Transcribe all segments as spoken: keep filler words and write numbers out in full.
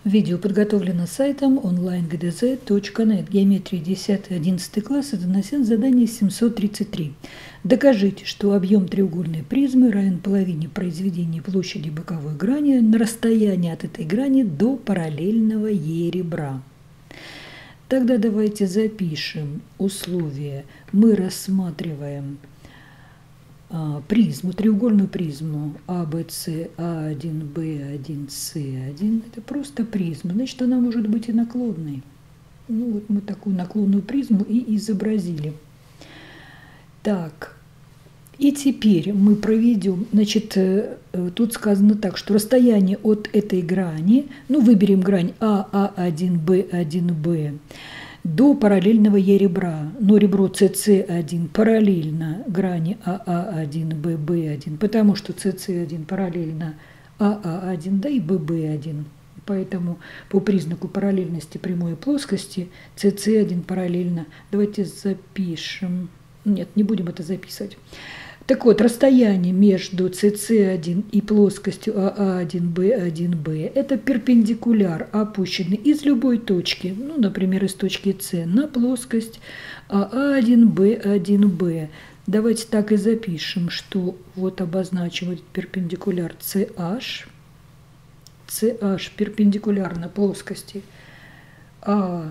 Видео подготовлено сайтом онлайн гэ дэ зэ точка нет. Геометрия десятый-одиннадцатый класс. Это на задание семьсот тридцать три. Докажите, что объем треугольной призмы равен половине произведения площади боковой грани на расстоянии от этой грани до параллельного ей ребра. Тогда давайте запишем условия. Мы рассматриваем а, призму, треугольную призму а бэ цэ, а один, бэ один, цэ один. Это просто призма, значит, она может быть и наклонной. Ну вот мы такую наклонную призму и изобразили. Так, и теперь мы проведем, значит, тут сказано так, что расстояние от этой грани, ну, выберем грань а а один, бэ один, бэ, до параллельного ей ребра, но ребро цэ цэ один параллельно грани а а один, бэ бэ один, потому что цэ цэ один параллельно а а один, да и бэ бэ один. Поэтому по признаку параллельности прямой плоскости цэ цэ один параллельно. Давайте запишем. Нет, не будем это записывать. Так вот, расстояние между цэ цэ один и плоскостью а а один, бэ один, бэ – это перпендикуляр, опущенный из любой точки, ну, например, из точки С на плоскость а а один, бэ один, бэ. Давайте так и запишем, что вот обозначим этот перпендикуляр цэ аш. цэ аш перпендикулярно плоскости а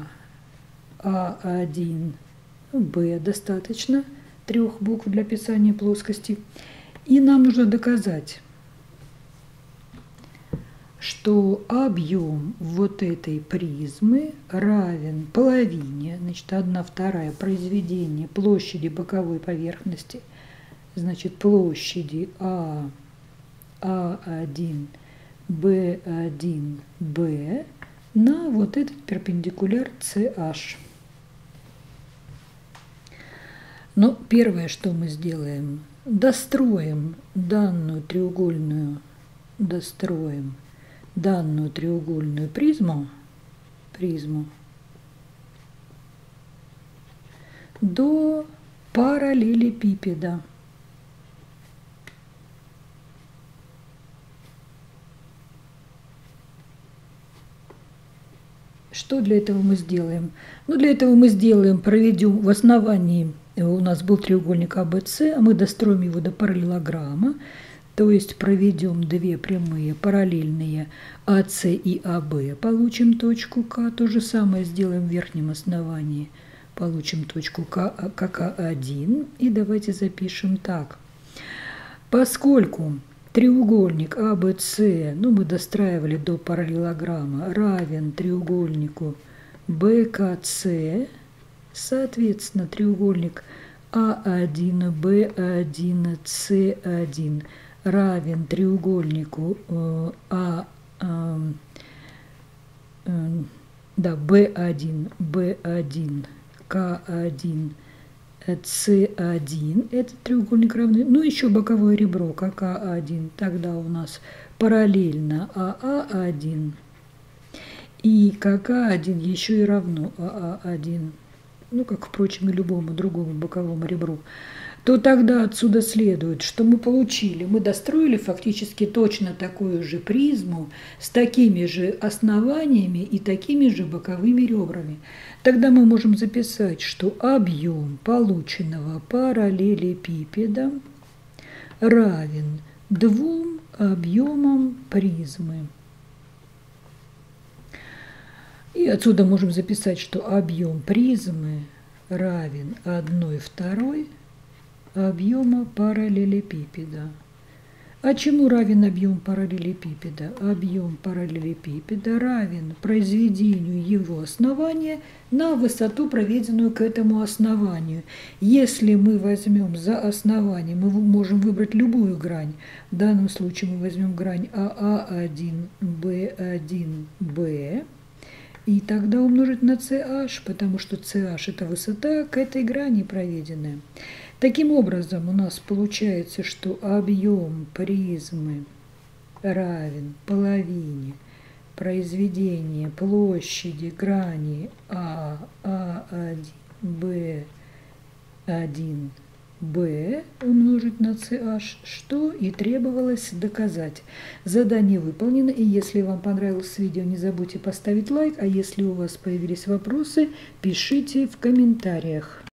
один, бэ достаточно. Трех букв для описания плоскости. И нам нужно доказать, что объем вот этой призмы равен половине, значит, одна вторая произведения площади боковой поверхности, значит, площади а один, бэ один, бэ на вот этот перпендикуляр цэ аш. Но первое, что мы сделаем, достроим данную треугольную, достроим данную треугольную призму, призму до параллелепипеда. Что для этого мы сделаем? Ну, для этого мы сделаем, проведем в основании. У нас был треугольник а бэ цэ, а мы достроим его до параллелограмма, то есть проведем две прямые параллельные а цэ и а бэ, получим точку К. То же самое сделаем в верхнем основании, получим точку К, как а один. И давайте запишем так. Поскольку треугольник а бэ цэ, ну, мы достраивали до параллелограмма, равен треугольнику бэ ка цэ, соответственно, треугольник а один, бэ один, цэ один равен треугольнику э, а, э, э, да, бэ один, бэ один, ка один, цэ один. Этот треугольник равный. Ну, еще боковое ребро, как а один. Тогда у нас параллельно а а один. И как а один еще и равно а а один. Ну, как, впрочем, и любому другому боковому ребру, то тогда отсюда следует, что мы получили, мы достроили фактически точно такую же призму с такими же основаниями и такими же боковыми ребрами. Тогда мы можем записать, что объем полученного параллелепипеда равен двум объемам призмы. И отсюда можем записать, что объем призмы равен одной второй объема параллелепипеда. А чему равен объем параллелепипеда? Объем параллелепипеда равен произведению его основания на высоту, проведенную к этому основанию. Если мы возьмем за основание, мы можем выбрать любую грань. В данном случае мы возьмем грань а а один, бэ один, бэ. И тогда умножить на цэ аш, потому что цэ аш – это высота к этой грани проведенная. Таким образом, у нас получается, что объем призмы равен половине произведения площади грани а один, бэ один, b умножить на ch, что и требовалось доказать. Задание выполнено, и если вам понравилось видео, не забудьте поставить лайк, а если у вас появились вопросы, пишите в комментариях.